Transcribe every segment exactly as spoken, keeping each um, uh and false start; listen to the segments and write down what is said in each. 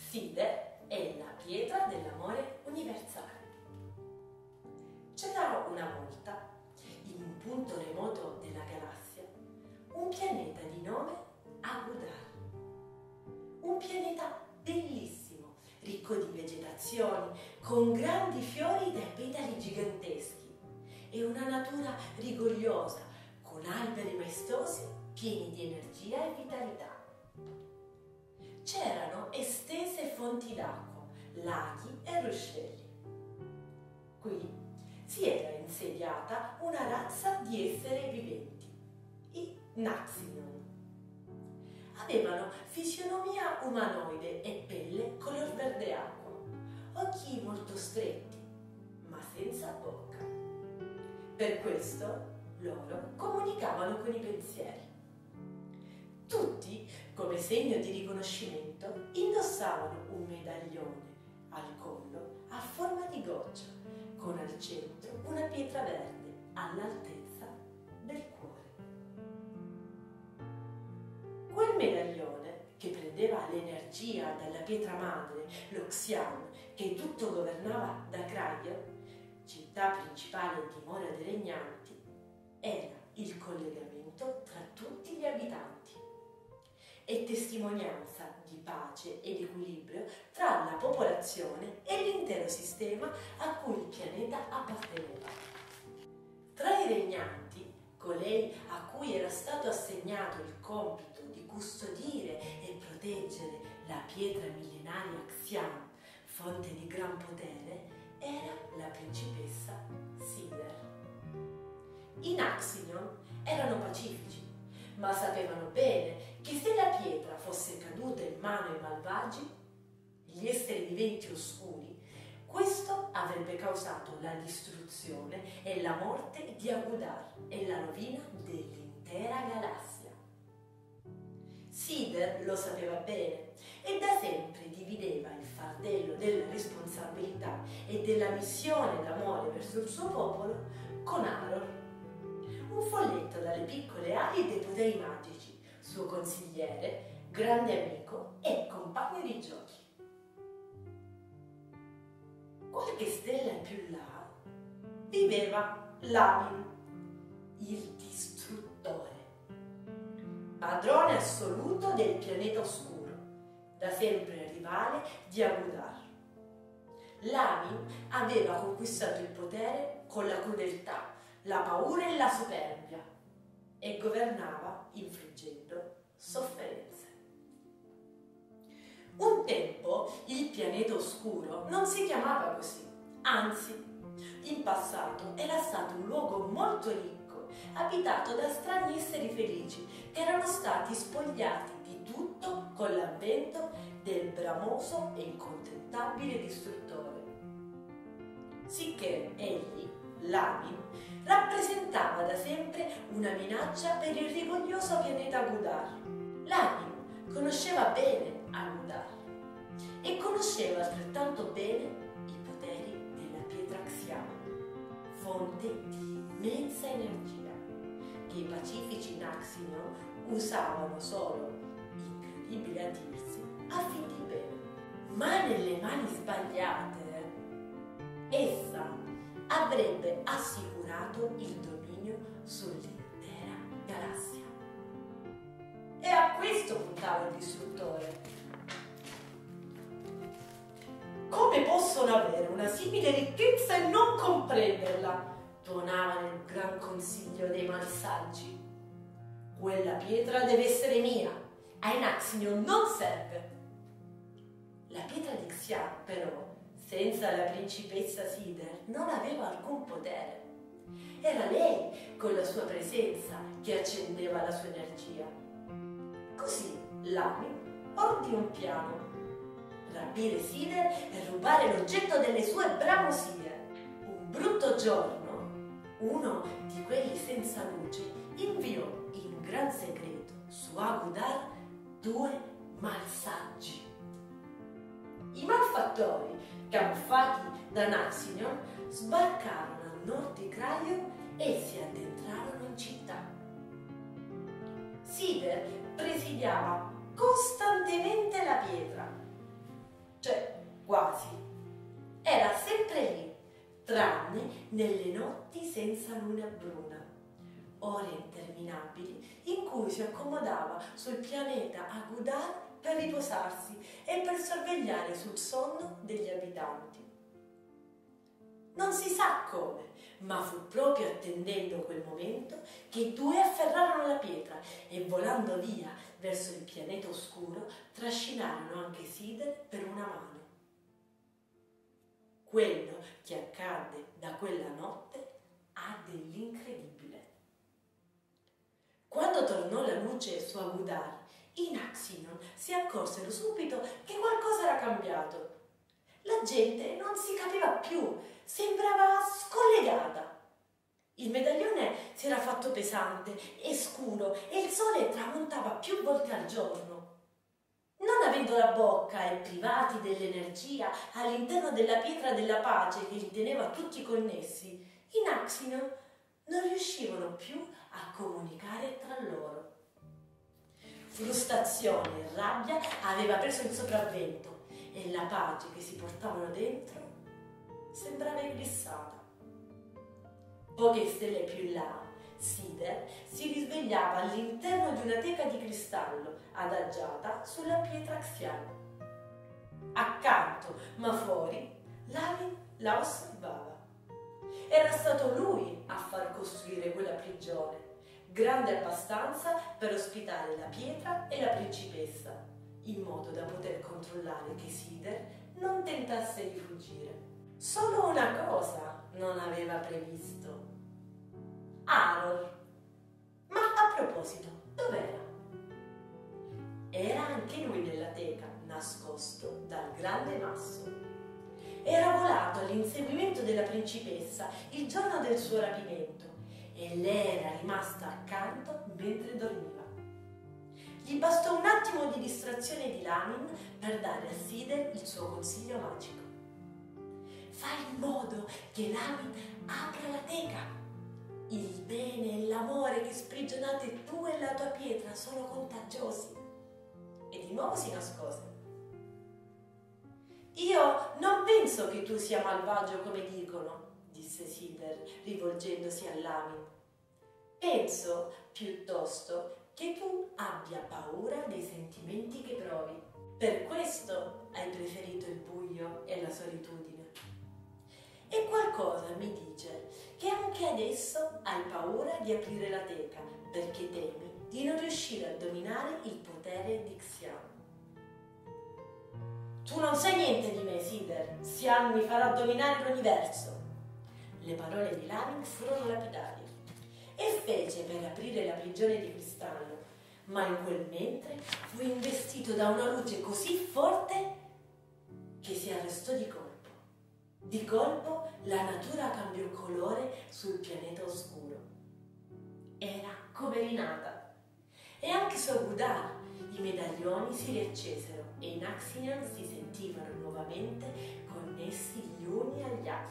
Sider è la pietra dell'amore universale. C'era una volta, in un punto remoto della galassia, un pianeta di nome Agudar. Un pianeta bellissimo, ricco di vegetazioni, con grandi fiori dai petali giganteschi e una natura rigogliosa, con alberi maestosi pieni di energia e vitalità. C'erano estese fonti d'acqua, laghi e ruscelli. Qui si era insediata una razza di esseri viventi, i Naxion. Avevano fisionomia umanoide e pelle color verde acqua, occhi molto stretti, ma senza bocca. Per questo loro comunicavano con i pensieri. Tutti, come segno di riconoscimento, indossavano un medaglione al collo a forma di goccia, con al centro una pietra verde all'altezza del cuore. Quel medaglione, che prendeva l'energia dalla pietra madre, lo Xian, che tutto governava da Craio, città principale e dimora dei regnanti, era il collegamento tra tutti gli abitanti e testimonianza di pace ed equilibrio tra la popolazione e l'intero sistema a cui il pianeta apparteneva. Tra i regnanti, colei a cui era stato assegnato il compito di custodire e proteggere la pietra millenaria Xian, fonte di gran potere, era la principessa Sider. I Naxion erano pacifici, ma sapevano bene che se la pietra fosse caduta in mano ai malvagi, gli esseri viventi oscuri, questo avrebbe causato la distruzione e la morte di Agudar e la rovina dell'intera galassia. Sider lo sapeva bene e da sempre divideva il fardello della responsabilità e della missione d'amore verso il suo popolo con Aror, un folletto dalle piccole ali dei poteri magici, suo consigliere, grande amico e compagno di giochi. Qualche stella più là viveva Lamin, il distruttore, padrone assoluto del pianeta oscuro, da sempre rivale di Agudar. Lamin aveva conquistato il potere con la crudeltà, la paura e la superbia e governava infliggendo sofferenze. Un tempo il pianeta oscuro non si chiamava così, anzi, in passato era stato un luogo molto ricco, abitato da strani esseri felici che erano stati spogliati di tutto con l'avvento del bramoso e incontentabile distruttore. Sicché egli, Lamin, rappresentava da sempre una minaccia per il rigoglioso pianeta Agudar. Lamin conosceva bene Agudar e conosceva altrettanto bene i poteri della pietra Xian, fonte di immensa energia che i pacifici Naxion usavano solo, incredibile a dirsi, a fin di bene. Ma nelle mani sbagliate essa avrebbe assicurato il dominio sull'intera galassia. E a questo puntava il distruttore. Come possono avere una simile ricchezza e non comprenderla? Tuonava nel gran consiglio dei malsaggi. Quella pietra deve essere mia, ai Naxion non serve. La pietra di Xian, però, senza la principessa Sider, non aveva alcun potere. Era lei, con la sua presenza, che accendeva la sua energia. Così Lamin ordì un piano: rapire Sider e rubare l'oggetto delle sue bramosie. Un brutto giorno, uno di quelli senza luce inviò in gran segreto su Agudar due malsaggi. I malfattori, camuffati da Naxion, sbarcarono a nord di Craio e si addentrarono in città. Sider presidiava costantemente la pietra tranne nelle notti senza luna bruna, ore interminabili in cui si accomodava sul pianeta Agudar per riposarsi e per sorvegliare sul sonno degli abitanti. Non si sa come, ma fu proprio attendendo quel momento che i due afferrarono la pietra e volando via verso il pianeta oscuro trascinarono anche Sider per una mano. Quello che accadde da quella notte ha dell'incredibile. Quando tornò la luce su Agudar, in Axion si accorsero subito che qualcosa era cambiato. La gente non si capiva più, sembrava scollegata. Il medaglione si era fatto pesante e scuro e il sole tramontava più volte al giorno. Non avendo la bocca e privati dell'energia all'interno della pietra della pace che li teneva tutti connessi, in Axion non riuscivano più a comunicare tra loro. Frustrazione e rabbia aveva preso il sopravvento e la pace che si portavano dentro sembrava eclissata. Poche stelle più in là, Sider si risvegliava all'interno di una teca di cristallo adagiata sulla pietra axiale. Accanto, ma fuori, Lamin la osservava. Era stato lui a far costruire quella prigione, grande abbastanza per ospitare la pietra e la principessa, in modo da poter controllare che Sider non tentasse di fuggire. Solo una cosa non aveva previsto: Aror. Ma a proposito, dov'era? Era anche lui nella teca, nascosto dal grande masso. Era volato all'inseguimento della principessa il giorno del suo rapimento e lei era rimasta accanto mentre dormiva. Gli bastò un attimo di distrazione di Lamin per dare a Sider il suo consiglio magico. Fai in modo che Lamin apra la teca. Il bene e l'amore che sprigionate tu e la tua pietra sono contagiosi. E di nuovo si nascose. Io non penso che tu sia malvagio come dicono, disse Sider rivolgendosi a Lamin. Penso piuttosto che tu abbia paura dei sentimenti che provi. Per questo hai preferito il buio e la solitudine. E qualcosa mi dice che anche adesso hai paura di aprire la teca perché temi di non riuscire a dominare il potere di Xian. Tu non sai niente di me, Sider. Xian mi farà dominare l'universo. Le parole di Lamin furono lapidarie e fece per aprire la prigione di cristallo, ma in quel mentre fu investito da una luce così forte che si arrestò di colpo. Di colpo la natura cambiò colore sul pianeta oscuro. Era come rinata. E anche su Agudar i medaglioni si riaccesero e in Axion si sentivano nuovamente connessi gli uni agli altri.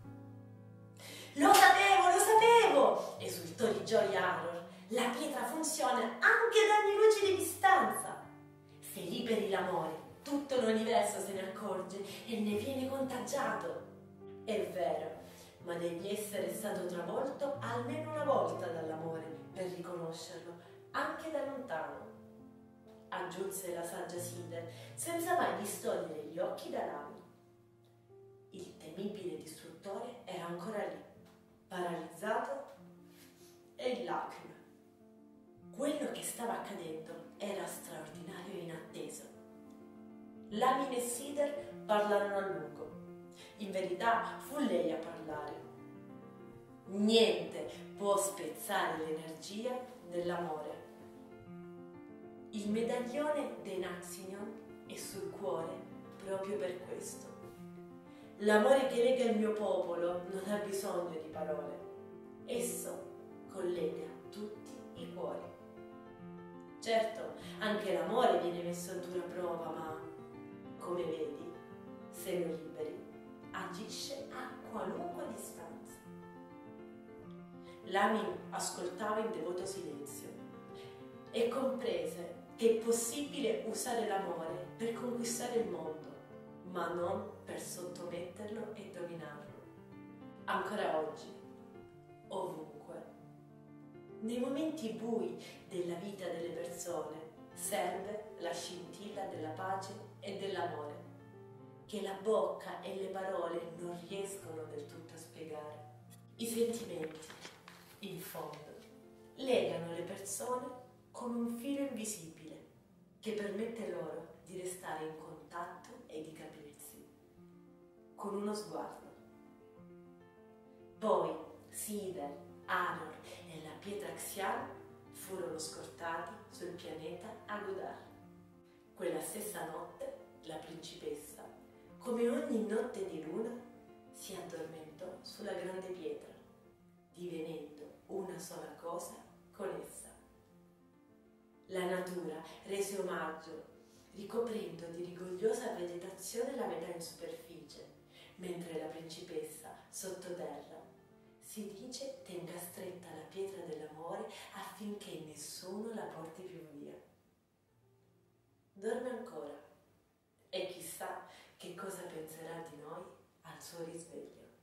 Lo sapevo, lo sapevo! Esultò di gioia Aror. La pietra funziona anche ad ogni luce di distanza. Se liberi l'amore, tutto l'universo se ne accorge e ne viene contagiato. È vero, ma devi essere stato travolto almeno una volta dall'amore per riconoscerlo, anche da lontano, aggiunse la saggia Sider, senza mai distogliere gli occhi da Lamin. Il temibile distruttore era ancora lì, paralizzato e in lacrime. Quello che stava accadendo era straordinario e inatteso. Lamin e Sider parlarono a lungo. In verità fu lei a parlare. Niente può spezzare l'energia dell'amore. Il medaglione dei Naxion è sul cuore proprio per questo. L'amore che lega il mio popolo non ha bisogno di parole. Esso collega tutti i cuori. Certo, anche l'amore viene messo a dura prova, ma, come vedi, se lo liberi, agisce a qualunque distanza. Lamin ascoltava in devoto silenzio e comprese che è possibile usare l'amore per conquistare il mondo, ma non per sottometterlo e dominarlo. Ancora oggi, ovunque, nei momenti bui della vita delle persone, serve la scintilla della pace e dell'amore, che la bocca e le parole non riescono del tutto a spiegare. I sentimenti, in fondo, legano le persone con un filo invisibile che permette loro di restare in contatto e di capirsi con uno sguardo. Poi Sider, Anor e la pietra Xian furono scortati sul pianeta Agodar. Quella stessa notte la principessa, come ogni notte di luna, si addormentò sulla grande pietra, divenendo una sola cosa con essa. La natura rese omaggio, ricoprendo di rigogliosa vegetazione la metà in superficie, mentre la principessa, sottoterra, si dice tenga stretta la pietra dell'amore affinché nessuno la porti più via. Dorme ancora e chissà che cosa penserà di noi al suo risveglio.